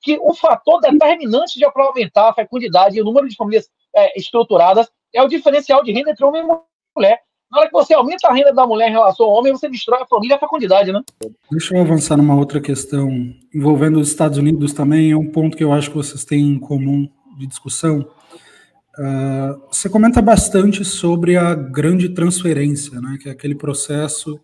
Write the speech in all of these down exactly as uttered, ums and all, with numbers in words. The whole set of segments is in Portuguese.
que o fator determinante de aumentar a fecundidade e o número de famílias é, estruturadas é o diferencial de renda entre homem e mulher. Na hora que você aumenta a renda da mulher em relação ao homem, você destrói a família e a fecundidade, né? Deixa eu avançar numa outra questão envolvendo os Estados Unidos também, é um ponto que eu acho que vocês têm em comum de discussão. Uh, você comenta bastante sobre a grande transferência, né, que é aquele processo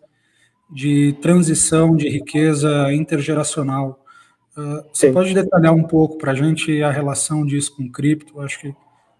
de transição de riqueza intergeracional. Uh, você Sim. pode detalhar um pouco para a gente a relação disso com cripto? Acho que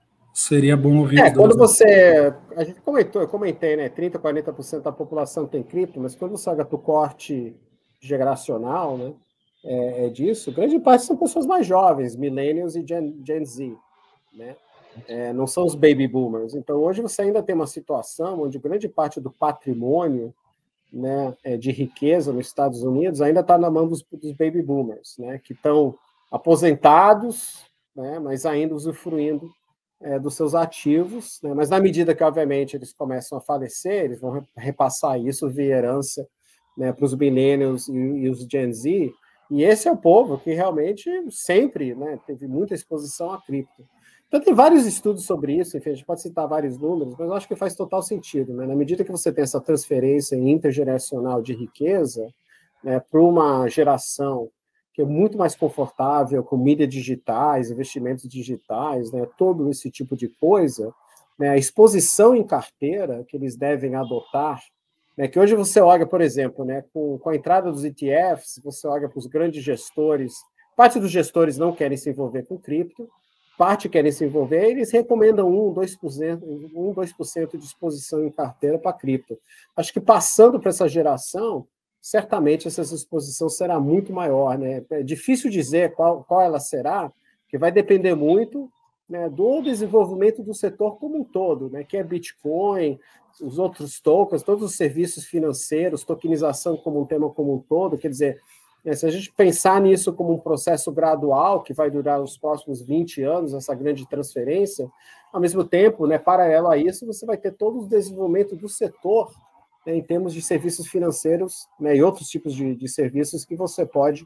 seria bom ouvir. É, quando você... A gente comentou, eu comentei, né? trinta, quarenta por cento da população tem cripto, mas quando você olha para o corte geracional, né, é, é disso, grande parte são pessoas mais jovens, millennials e Gen, Gen Z, né? É, não são os baby boomers. Então, hoje você ainda tem uma situação onde grande parte do patrimônio, né, de riqueza nos Estados Unidos ainda está na mão dos, dos baby boomers, né, que estão aposentados, né, mas ainda usufruindo é, dos seus ativos, né, mas na medida que, obviamente, eles começam a falecer, eles vão repassar isso via herança, né, para os millennials e, e os Gen Z, e esse é o povo que realmente sempre, né, teve muita exposição a cripto. Então, tem vários estudos sobre isso, enfim, a gente pode citar vários números, mas eu acho que faz total sentido, né? Na medida que você tem essa transferência intergeracional de riqueza, né, para uma geração que é muito mais confortável com mídias digitais, investimentos digitais, né, todo esse tipo de coisa, né, a exposição em carteira que eles devem adotar, né, que hoje você olha, por exemplo, né, com, com a entrada dos E T Fs, você olha para os grandes gestores, parte dos gestores não querem se envolver com cripto, parte querem se envolver, eles recomendam um, dois por cento, um, dois por cento de exposição em carteira para cripto. Acho que passando para essa geração, certamente essa exposição será muito maior, né? É difícil dizer qual, qual ela será, porque vai depender muito, né, do desenvolvimento do setor como um todo, né, que é Bitcoin, os outros tokens, todos os serviços financeiros, tokenização como um tema como um todo, quer dizer, se a gente pensar nisso como um processo gradual, que vai durar os próximos vinte anos, essa grande transferência, ao mesmo tempo, né, paralelo a isso, você vai ter todo o desenvolvimento do setor, né, em termos de serviços financeiros, né, e outros tipos de, de serviços que você pode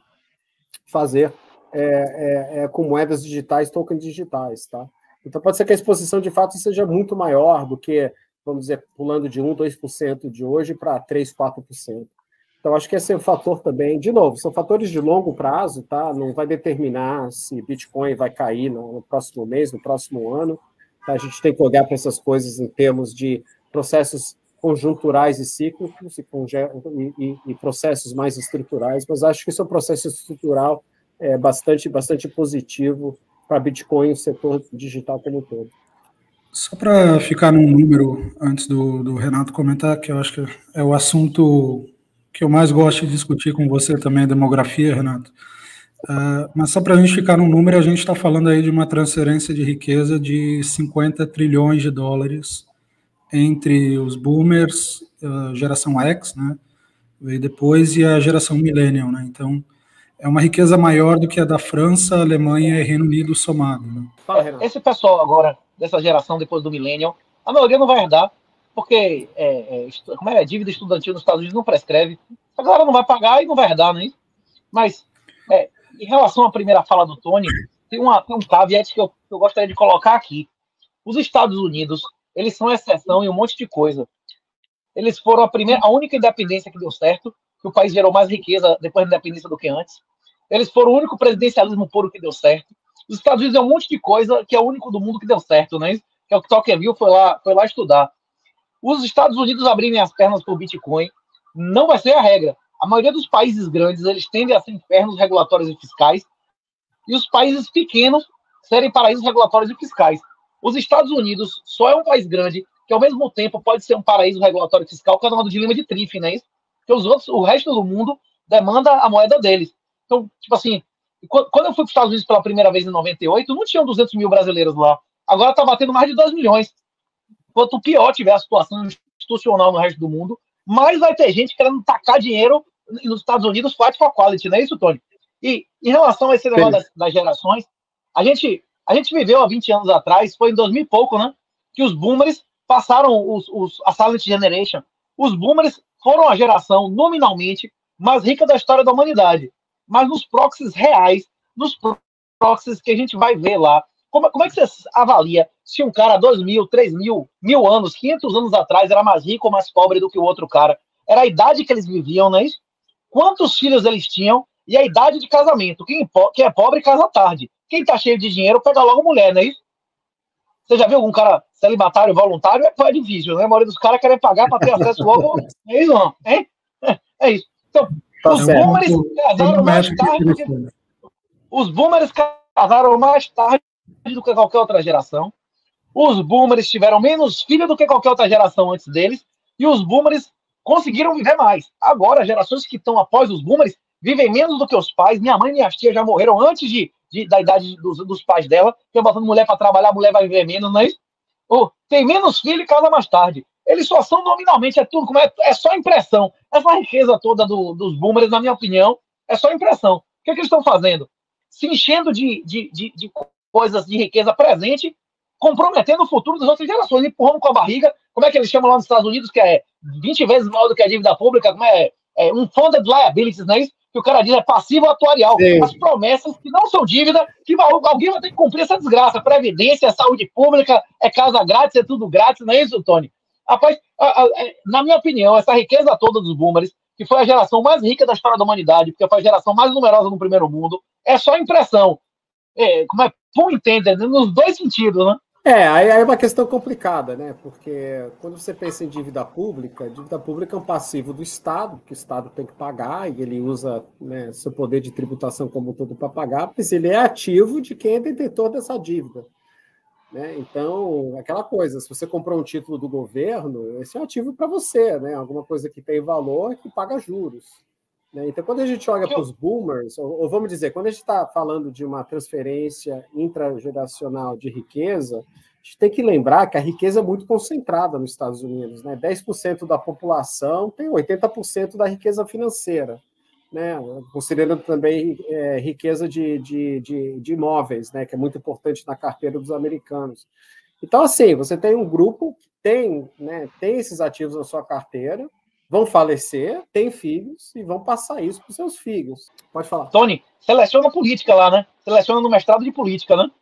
fazer é, é, é, com moedas digitais, tokens digitais. Tá? Então, pode ser que a exposição, de fato, seja muito maior do que, vamos dizer, pulando de um, dois por cento de hoje para três, quatro por cento. Então, acho que esse é um fator também, de novo, são fatores de longo prazo, tá? Não vai determinar se Bitcoin vai cair no, no próximo mês, no próximo ano. Tá? A gente tem que olhar para essas coisas em termos de processos conjunturais e cíclicos e, e, e processos mais estruturais, mas acho que esse é um processo estrutural é, bastante, bastante positivo para Bitcoin e o setor digital como um todo. Só para ficar num número, antes do, do Renato comentar, que eu acho que é o assunto que eu mais gosto de discutir com você também, a demografia, Renato. Uh, mas só para a gente ficar num número, a gente está falando aí de uma transferência de riqueza de cinquenta trilhões de dólares entre os boomers, a geração X, né, veio depois, e a geração millennial, né, então é uma riqueza maior do que a da França, Alemanha e Reino Unido somado. Né? Esse pessoal agora, dessa geração depois do millennial, a maioria não vai herdar, porque é, é, como é, a dívida estudantil nos Estados Unidos não prescreve, a galera não vai pagar e não vai herdar, né? Mas, é, em relação à primeira fala do Tony, tem, uma, tem um caveat que eu, que eu gostaria de colocar aqui. Os Estados Unidos, eles são exceção em um monte de coisa. Eles foram a, primeira, a única independência que deu certo, que o país gerou mais riqueza depois da independência do que antes. Eles foram o único presidencialismo puro que deu certo. Os Estados Unidos é um monte de coisa que é o único do mundo que deu certo, né? Que é o que Tocqueville foi lá, foi lá estudar. Os Estados Unidos abrirem as pernas para o Bitcoin não vai ser a regra. A maioria dos países grandes, eles tendem a ser infernos regulatórios e fiscais, e os países pequenos serem paraísos regulatórios e fiscais. Os Estados Unidos só é um país grande que, ao mesmo tempo, pode ser um paraíso regulatório e fiscal, que é o do dilema de Triff, né? Porque os outros, o resto do mundo demanda a moeda deles. Então, tipo assim, quando eu fui para os Estados Unidos pela primeira vez em noventa e oito, não tinham duzentos mil brasileiros lá. Agora está batendo mais de dois milhões. Quanto pior tiver a situação institucional no resto do mundo, mais vai ter gente querendo tacar dinheiro nos Estados Unidos, fight for quality, não é isso, Tony? E em relação a esse negócio das, das gerações, a gente, a gente viveu há vinte anos atrás, foi em dois mil e pouco, né? Que os boomers passaram os, os, a Silent Generation. Os boomers foram a geração nominalmente mais rica da história da humanidade. Mas nos proxies reais, nos proxies que a gente vai ver lá. Como, como é que você avalia se um cara dois mil, três mil, mil anos, quinhentos anos atrás era mais rico ou mais pobre do que o outro cara? Era a idade que eles viviam, não é isso? Quantos filhos eles tinham e a idade de casamento. Quem, quem é pobre casa tarde. Quem tá cheio de dinheiro pega logo mulher, não é isso? Você já viu algum cara celibatário voluntário? É, é difícil, né? A maioria dos caras querem pagar para ter acesso logo. É isso, não? É, é, é isso. Então, Tá os certo. boomers casaram mais tarde do que... Os boomers casaram mais tarde do que qualquer outra geração. Os boomers tiveram menos filhos do que qualquer outra geração antes deles. E os boomers conseguiram viver mais. Agora, as gerações que estão após os boomers vivem menos do que os pais. Minha mãe e minha tia já morreram antes de, de da idade dos, dos pais dela. Porque botando mulher para trabalhar, a mulher vai viver menos, não é isso? Ou tem menos filho e casa mais tarde. Eles só são nominalmente, é tudo, como é, é só impressão. Essa riqueza toda do, dos boomers, na minha opinião, é só impressão. O que, é que eles estão fazendo? Se enchendo de, de, de, de coisas de riqueza presente, comprometendo o futuro das outras gerações, empurrando com a barriga. Como é que eles chamam lá nos Estados Unidos, que é vinte vezes maior do que a dívida pública? Como é, é um funded liabilities, não é isso? Que o cara diz é passivo atuarial. Sim. As promessas que não são dívida, que alguém vai ter que cumprir essa desgraça. Previdência, saúde pública, é casa grátis, é tudo grátis, não é isso, Tony? Rapaz, a, a, na minha opinião, essa riqueza toda dos boomers, que foi a geração mais rica da história da humanidade, porque foi a geração mais numerosa no primeiro mundo, é só impressão. É, como é, pun entender, nos dois sentidos, né? É, aí é uma questão complicada, né? Porque quando você pensa em dívida pública, dívida pública é um passivo do Estado, que o Estado tem que pagar, e ele usa, né, seu poder de tributação como todo para pagar, mas ele é ativo de quem é detentor dessa dívida. Né? Então, aquela coisa, se você comprou um título do governo, esse é um ativo para você, né? Alguma coisa que tem valor que paga juros. Né? Então, quando a gente olha para os boomers, ou, ou vamos dizer, quando a gente está falando de uma transferência intrageracional de riqueza, a gente tem que lembrar que a riqueza é muito concentrada nos Estados Unidos. Né? dez por cento da população tem oitenta por cento da riqueza financeira. Né, considerando também é, riqueza de, de, de, de imóveis, né, que é muito importante na carteira dos americanos. Então, assim, você tem um grupo que tem, né, tem esses ativos na sua carteira, vão falecer, tem filhos e vão passar isso para os seus filhos. Pode falar. Tony, seleciona política lá, né? Seleciona no mestrado de política, né?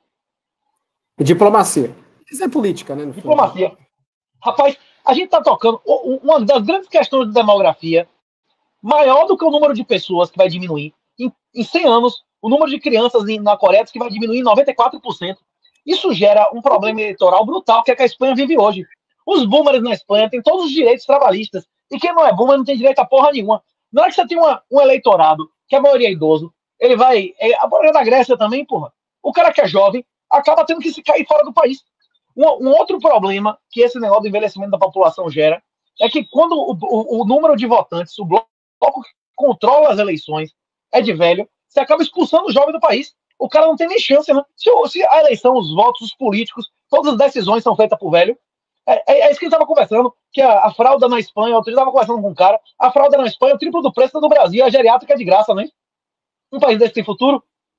Diplomacia. Isso é política, né? Diplomacia. Fundo. Rapaz, a gente está tocando uma das grandes questões de demografia, maior do que o número de pessoas que vai diminuir. Em, em cem anos, o número de crianças na Coreia que vai diminuir em noventa e quatro por cento. Isso gera um problema eleitoral brutal, que é que a Espanha vive hoje. Os boomers na Espanha têm todos os direitos trabalhistas, e quem não é boomer não tem direito a porra nenhuma. Na hora que você tem uma, um eleitorado, que a maioria é idoso, ele vai... É, a maioria da Grécia também, porra. O cara que é jovem acaba tendo que se cair fora do país. Um, um outro problema que esse negócio do envelhecimento da população gera é que quando o, o, o número de votantes, o bloco que controla as eleições é de velho, você acaba expulsando o jovem do país. O cara não tem nem chance, né? Se, se a eleição, os votos, os políticos, todas as decisões são feitas por velho. É, é, é isso que a gente estava conversando, que a, a fralda na Espanha, eu estava conversando com um cara, a fralda na Espanha é o triplo do preço do Brasil, a geriátrica é de graça, né? Um país desse tem futuro?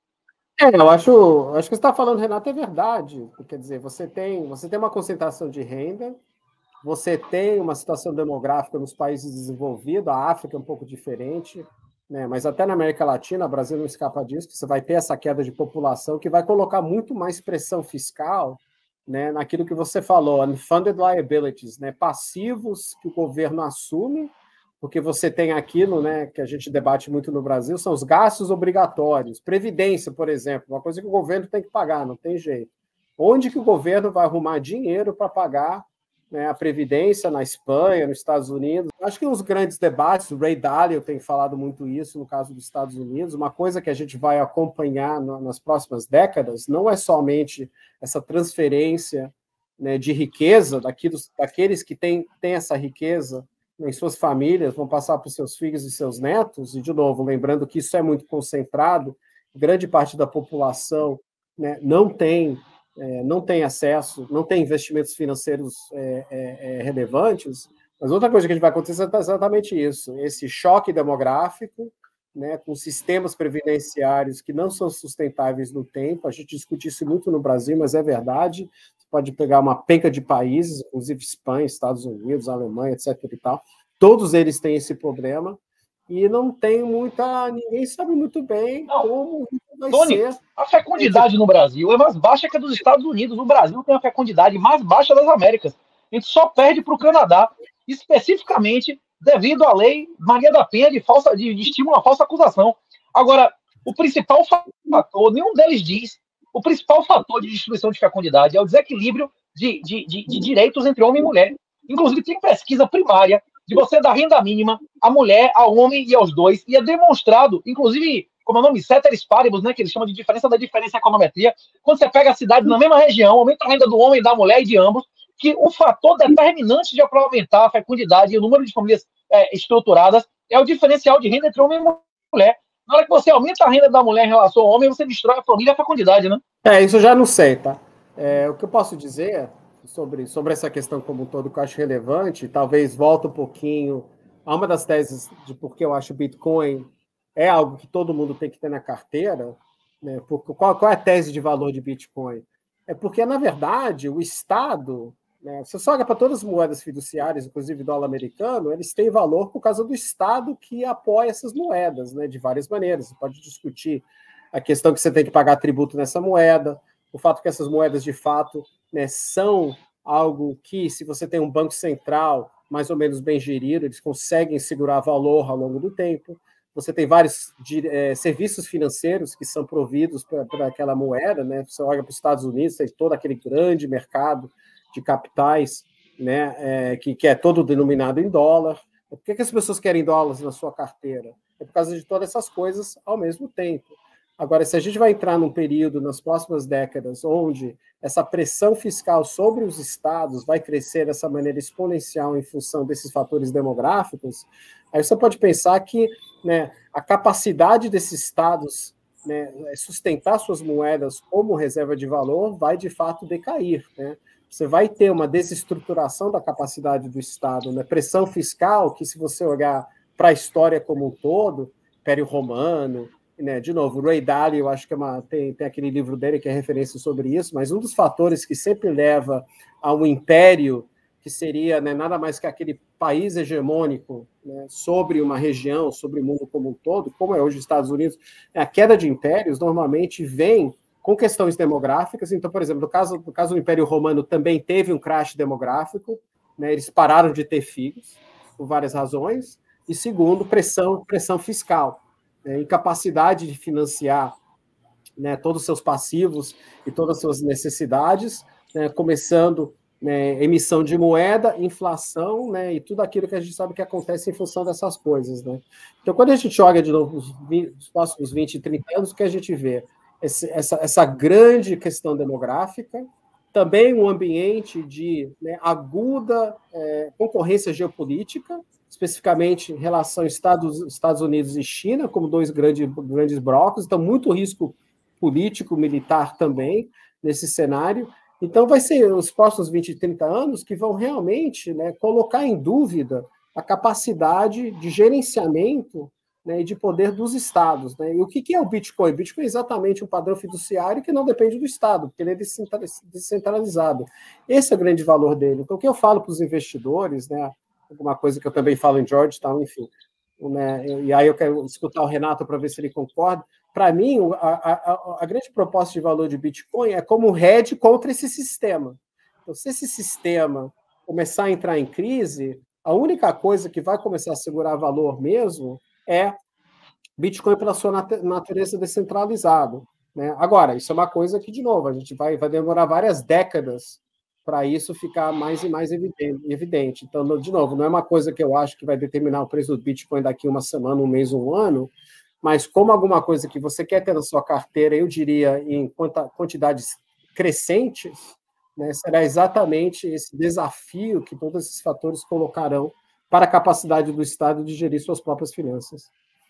É, eu acho, acho que você está falando, Renato, é verdade. Quer dizer, você tem, você tem uma concentração de renda, você tem uma situação demográfica nos países desenvolvidos, a África é um pouco diferente, né? Mas até na América Latina, o Brasil não escapa disso, que você vai ter essa queda de população que vai colocar muito mais pressão fiscal, né, naquilo que você falou, unfunded liabilities, né, passivos que o governo assume, porque você tem aquilo, né, que a gente debate muito no Brasil, são os gastos obrigatórios, previdência, por exemplo, uma coisa que o governo tem que pagar, não tem jeito. Onde que o governo vai arrumar dinheiro para pagar, né, a previdência na Espanha, nos Estados Unidos? Acho que os grandes debates, o Ray Dalio tem falado muito isso no caso dos Estados Unidos, uma coisa que a gente vai acompanhar no, nas próximas décadas, não é somente essa transferência, né, de riqueza daqueles, daqueles que têm, têm essa riqueza em suas famílias, vão passar para os seus filhos e seus netos, e, de novo, lembrando que isso é muito concentrado, grande parte da população, né, não tem É, não tem acesso, não tem investimentos financeiros é, é, é, relevantes, mas outra coisa que a gente vai acontecer é exatamente isso, esse choque demográfico, né, com sistemas previdenciários que não são sustentáveis no tempo. A gente discute isso muito no Brasil, mas é verdade. Você pode pegar uma penca de países, inclusive Espanha, Estados Unidos, Alemanha, etc e tal, todos eles têm esse problema, e não tem muita... Ninguém sabe muito bem Não. como vai Tony, ser. a fecundidade no Brasil é mais baixa que a dos Estados Unidos. O Brasil tem a fecundidade mais baixa das Américas. A gente só perde para o Canadá, especificamente devido à lei Maria da Penha de, falsa, de, de estímulo à falsa acusação. Agora, o principal fator, nenhum deles diz, o principal fator de destruição de fecundidade é o desequilíbrio de, de, de, de direitos entre homem e mulher. Inclusive, tem pesquisa primária de você dar renda mínima à mulher, ao homem e aos dois, e é demonstrado, inclusive, como é o nome, ceteris paribus, né, que eles chamam de diferença da diferença em econometria, quando você pega a cidade na mesma região, aumenta a renda do homem, da mulher e de ambos, que o fator determinante de aumentar a fecundidade e o número de famílias é, estruturadas é o diferencial de renda entre homem e mulher. Na hora que você aumenta a renda da mulher em relação ao homem, você destrói a família e a fecundidade, né? É, isso eu já não sei, tá? É, o que eu posso dizer sobre, sobre essa questão como um todo que eu acho relevante, talvez volta um pouquinho a uma das teses de por que eu acho o Bitcoin é algo que todo mundo tem que ter na carteira, né? Porque, qual, qual é a tese de valor de Bitcoin? É porque, na verdade, o Estado, né, você só olha para todas as moedas fiduciárias, inclusive dólar americano, eles têm valor por causa do Estado que apoia essas moedas, né, de várias maneiras. Você pode discutir a questão que você tem que pagar tributo nessa moeda, o fato que essas moedas, de fato, né, são algo que, se você tem um banco central mais ou menos bem gerido, eles conseguem segurar valor ao longo do tempo. Você tem vários é, serviços financeiros que são providos por aquela moeda, né? Você olha para os Estados Unidos, tem todo aquele grande mercado de capitais, né? É, que, que é todo denominado em dólar. Por que, que as pessoas querem dólares na sua carteira? É por causa de todas essas coisas ao mesmo tempo. Agora, se a gente vai entrar num período, nas próximas décadas, onde essa pressão fiscal sobre os estados vai crescer dessa maneira exponencial em função desses fatores demográficos, aí você pode pensar que, né, a capacidade desses estados, né, sustentar suas moedas como reserva de valor vai, de fato, decair, né? Você vai ter uma desestruturação da capacidade do Estado, né? Pressão fiscal, que se você olhar para a história como um todo, Império Romano, né, de novo, o Ray Dalio, eu acho que é uma, tem, tem aquele livro dele que é referência sobre isso, mas um dos fatores que sempre leva a um império, que seria, né, nada mais que aquele país hegemônico, né, sobre uma região, sobre o mundo como um todo, como é hoje os Estados Unidos, a queda de impérios normalmente vem com questões demográficas. Então, por exemplo, no caso, no caso do Império Romano também teve um crash demográfico, né, eles pararam de ter filhos, por várias razões, e segundo, pressão, pressão fiscal. É, incapacidade de financiar, né, todos os seus passivos e todas as suas necessidades, né, começando, né, emissão de moeda, inflação, né, e tudo aquilo que a gente sabe que acontece em função dessas coisas, né? Então, quando a gente olha de novo os, os próximos vinte, trinta anos, o que a gente vê? Esse, essa, essa grande questão demográfica, também um ambiente de, né, aguda é, concorrência geopolítica, especificamente em relação aos Estados, Estados Unidos e China, como dois grandes, grandes blocos, então muito risco político, militar também, nesse cenário. Então vai ser os próximos vinte, trinta anos que vão realmente, né, colocar em dúvida a capacidade de gerenciamento, né, e de poder dos estados, né? E o que, que é o Bitcoin? O Bitcoin é exatamente um padrão fiduciário que não depende do Estado, porque ele é descentralizado. Esse é o grande valor dele. Então, o que eu falo para os investidores, né, alguma coisa que eu também falo em Georgetown, enfim, né, e aí eu quero escutar o Renato para ver se ele concorda. Para mim, a, a, a grande proposta de valor de Bitcoin é como um hedge contra esse sistema. Então, se esse sistema começar a entrar em crise, a única coisa que vai começar a segurar valor mesmo é Bitcoin pela sua natureza descentralizada, né? Agora, isso é uma coisa que, de novo, a gente vai, vai demorar várias décadas para isso ficar mais e mais evidente. Então, de novo, não é uma coisa que eu acho que vai determinar o preço do Bitcoin daqui uma semana, um mês, um ano, mas como alguma coisa que você quer ter na sua carteira, eu diria, em quantidades crescentes, né, será exatamente esse desafio que todos esses fatores colocarão para a capacidade do Estado de gerir suas próprias finanças.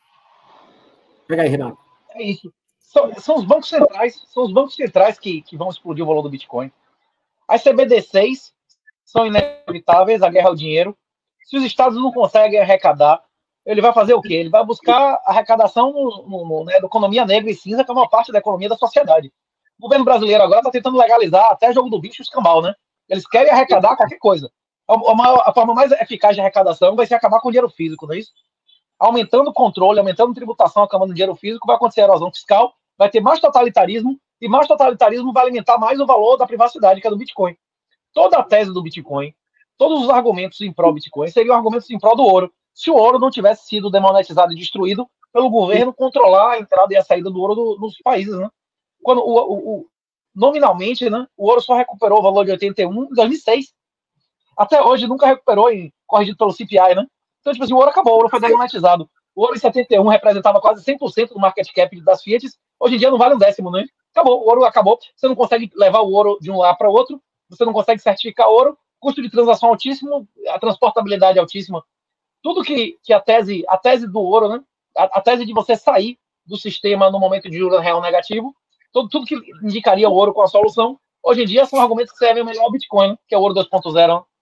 Pega aí, Renato. É isso. São, são os bancos centrais, são os bancos centrais que, que vão explodir o valor do Bitcoin. As C B D Cs são inevitáveis, a guerra ao dinheiro. Se os estados não conseguem arrecadar, ele vai fazer o quê? Ele vai buscar arrecadação no, no, no, né, da economia negra e cinza, que é uma parte da economia da sociedade. O governo brasileiro agora está tentando legalizar até jogo do bicho e escambau, né? Eles querem arrecadar qualquer coisa. A, a, maior, a forma mais eficaz de arrecadação vai ser acabar com o dinheiro físico, não é isso? aumentando o controle, aumentando a tributação, acabando o dinheiro físico, vai acontecer erosão fiscal, vai ter mais totalitarismo, e mais totalitarismo vai alimentar mais o valor da privacidade, que é do Bitcoin. Toda a tese do Bitcoin, todos os argumentos em pró-Bitcoin seriam argumentos em pró do ouro, se o ouro não tivesse sido demonetizado e destruído pelo governo controlar a entrada e a saída do ouro do, nos países, né? Quando o, o, o, nominalmente, né, o ouro só recuperou o valor de oitenta e um em dois mil e seis. Até hoje nunca recuperou, em, corrigido pelo C P I, né? Então, tipo assim, o ouro acabou, o ouro foi demonetizado. O ouro em setenta e um representava quase cem por cento do market cap das Fiat, hoje em dia não vale um décimo, né? Acabou, o ouro acabou, você não consegue levar o ouro de um lado para outro, você não consegue certificar ouro, custo de transação altíssimo, a transportabilidade altíssima. Tudo que, que a tese a tese do ouro, né? A, a tese de você sair do sistema no momento de juros real negativo, tudo, tudo que indicaria o ouro com a solução, hoje em dia são argumentos que servem melhor ao Bitcoin, né? Que é o ouro dois ponto zero.